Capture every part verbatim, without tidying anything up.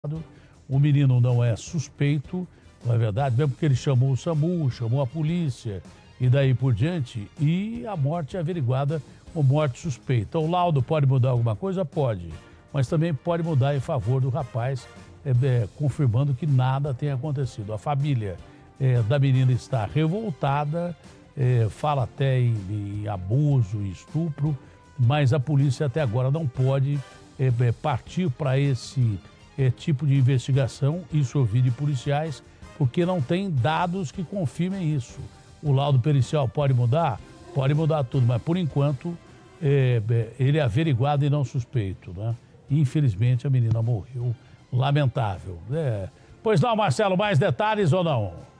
O menino não é suspeito, não é verdade, mesmo porque ele chamou o SAMU, chamou a polícia e daí por diante, e a morte é averiguada como morte suspeita. O laudo pode mudar alguma coisa? Pode, mas também pode mudar em favor do rapaz, é, é, confirmando que nada tenha acontecido. A família é, da menina está revoltada, é, fala até em, em abuso e estupro, mas a polícia até agora não pode é, é, partir para esse é, tipo de investigação, isso eu vi de policiais, porque não tem dados que confirmem isso. O laudo pericial pode mudar? Pode mudar tudo, mas por enquanto é, é, ele é averiguado e não suspeito, né? Infelizmente a menina morreu, lamentável. É. Pois não, Marcelo, mais detalhes ou não?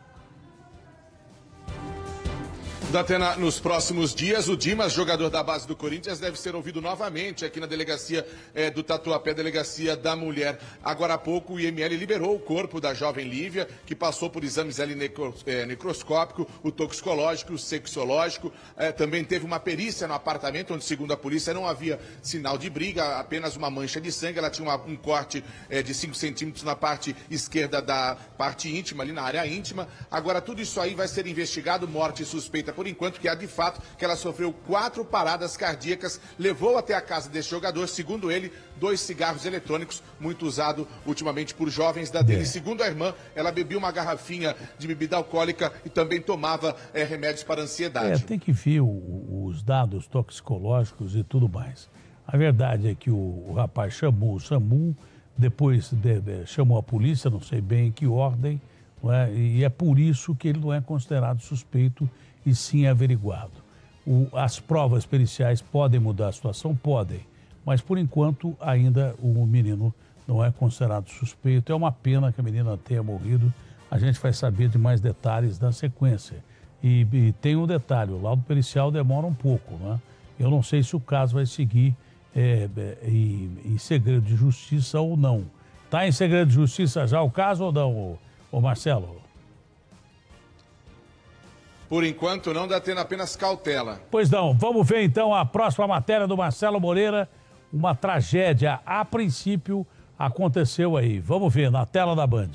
Datena, nos próximos dias, o Dimas, jogador da base do Corinthians, deve ser ouvido novamente aqui na delegacia é, do Tatuapé, delegacia da mulher. Agora há pouco, o I M L liberou o corpo da jovem Lívia, que passou por exames ali necro, é, necroscópico, o toxicológico, o sexológico. É, também teve uma perícia no apartamento, onde, segundo a polícia, não havia sinal de briga, apenas uma mancha de sangue. Ela tinha uma, um corte é, de cinco centímetros na parte esquerda da parte íntima, ali na área íntima. Agora, tudo isso aí vai ser investigado, morte suspeita por enquanto, que há de fato que ela sofreu quatro paradas cardíacas, levou até a casa desse jogador, segundo ele, dois cigarros eletrônicos, muito usado ultimamente por jovens da dele. É. Segundo a irmã, ela bebia uma garrafinha de bebida alcoólica e também tomava é, remédios para ansiedade. É, tem que ver o, os dados toxicológicos e tudo mais. A verdade é que o, o rapaz chamou o SAMU, depois de, de, chamou a polícia, não sei bem em que ordem, não é? E é por isso que ele não é considerado suspeito e sim averiguado. O, as provas periciais podem mudar a situação? Podem, mas por enquanto ainda o menino não é considerado suspeito. É uma pena que a menina tenha morrido, a gente vai saber de mais detalhes na sequência. E, e tem um detalhe, o laudo pericial demora um pouco, né? Eu não sei se o caso vai seguir é, é, em, em segredo de justiça ou não. Está em segredo de justiça já o caso ou não, ô, ô Marcelo? Por enquanto, não dá tendo apenas cautela. Pois não. Vamos ver, então, a próxima matéria do Marcelo Moreira. Uma tragédia, a princípio, aconteceu aí. Vamos ver na tela da Band.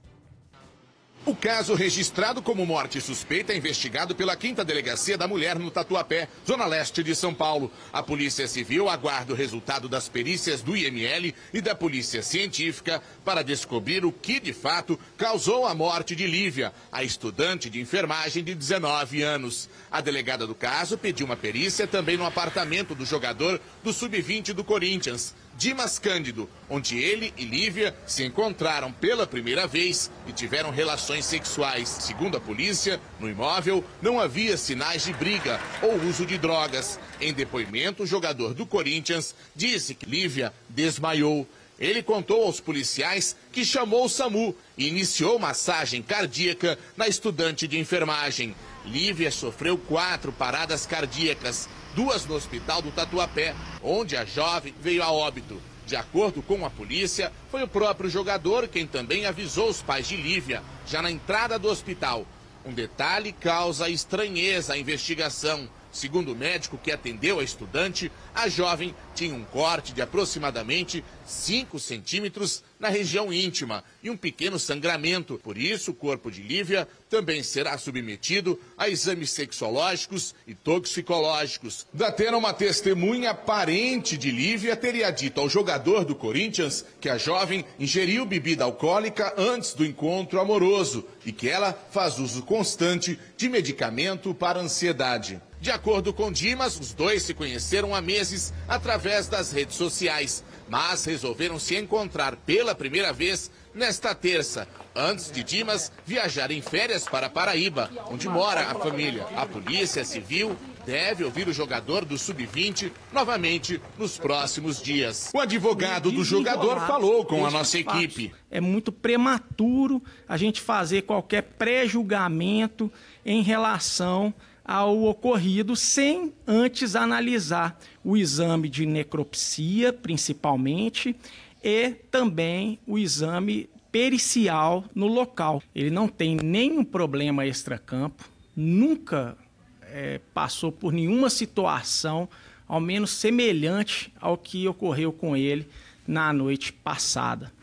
O caso registrado como morte suspeita é investigado pela quinta Delegacia da Mulher no Tatuapé, zona leste de São Paulo. A Polícia Civil aguarda o resultado das perícias do I M L e da Polícia Científica para descobrir o que, de fato, causou a morte de Lívia, a estudante de enfermagem de dezenove anos. A delegada do caso pediu uma perícia também no apartamento do jogador do sub vinte do Corinthians, Dimas Cândido, onde ele e Lívia se encontraram pela primeira vez e tiveram relações sexuais. Segundo a polícia, no imóvel não havia sinais de briga ou uso de drogas. Em depoimento, o jogador do Corinthians disse que Lívia desmaiou. Ele contou aos policiais que chamou o SAMU e iniciou massagem cardíaca na estudante de enfermagem. Lívia sofreu quatro paradas cardíacas, duas no hospital do Tatuapé, onde a jovem veio a óbito. De acordo com a polícia, foi o próprio jogador quem também avisou os pais de Lívia, já na entrada do hospital. Um detalhe causa estranheza à investigação. Segundo o médico que atendeu a estudante, a jovem tinha um corte de aproximadamente cinco centímetros na região íntima e um pequeno sangramento. Por isso, o corpo de Lívia também será submetido a exames sexológicos e toxicológicos. Datena, uma testemunha parente de Lívia teria dito ao jogador do Corinthians que a jovem ingeriu bebida alcoólica antes do encontro amoroso e que ela faz uso constante de medicamento para ansiedade. De acordo com Dimas, os dois se conheceram há meses através das redes sociais, mas resolveram se encontrar pela primeira vez nesta terça, antes de Dimas viajar em férias para Paraíba, onde mora a família. A Polícia Civil deve ouvir o jogador do sub vinte novamente nos próximos dias. O advogado do jogador falou com a nossa equipe. É muito prematuro a gente fazer qualquer pré-julgamento em relação ao ocorrido sem antes analisar o exame de necropsia, principalmente, e também o exame pericial no local. Ele não tem nenhum problema extracampo, nunca é, passou por nenhuma situação, ao menos semelhante ao que ocorreu com ele na noite passada.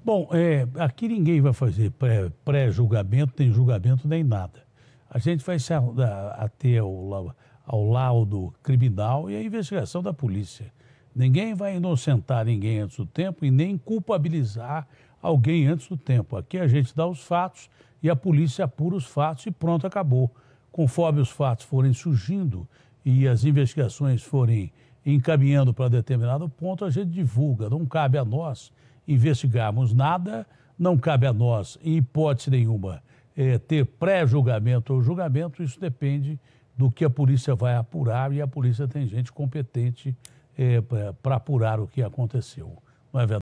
Bom, é, aqui ninguém vai fazer pré- pré-julgamento, nem julgamento, nem nada. A gente vai se ater ao, ao laudo criminal e à investigação da polícia. Ninguém vai inocentar ninguém antes do tempo e nem culpabilizar alguém antes do tempo. Aqui a gente dá os fatos e a polícia apura os fatos e pronto, acabou. Conforme os fatos forem surgindo e as investigações forem encaminhando para determinado ponto, a gente divulga. Não cabe a nós investigarmos nada, não cabe a nós, em hipótese nenhuma, é, ter pré-julgamento ou julgamento. Isso depende do que a polícia vai apurar e a polícia tem gente competente é, para apurar o que aconteceu. Não é verdade?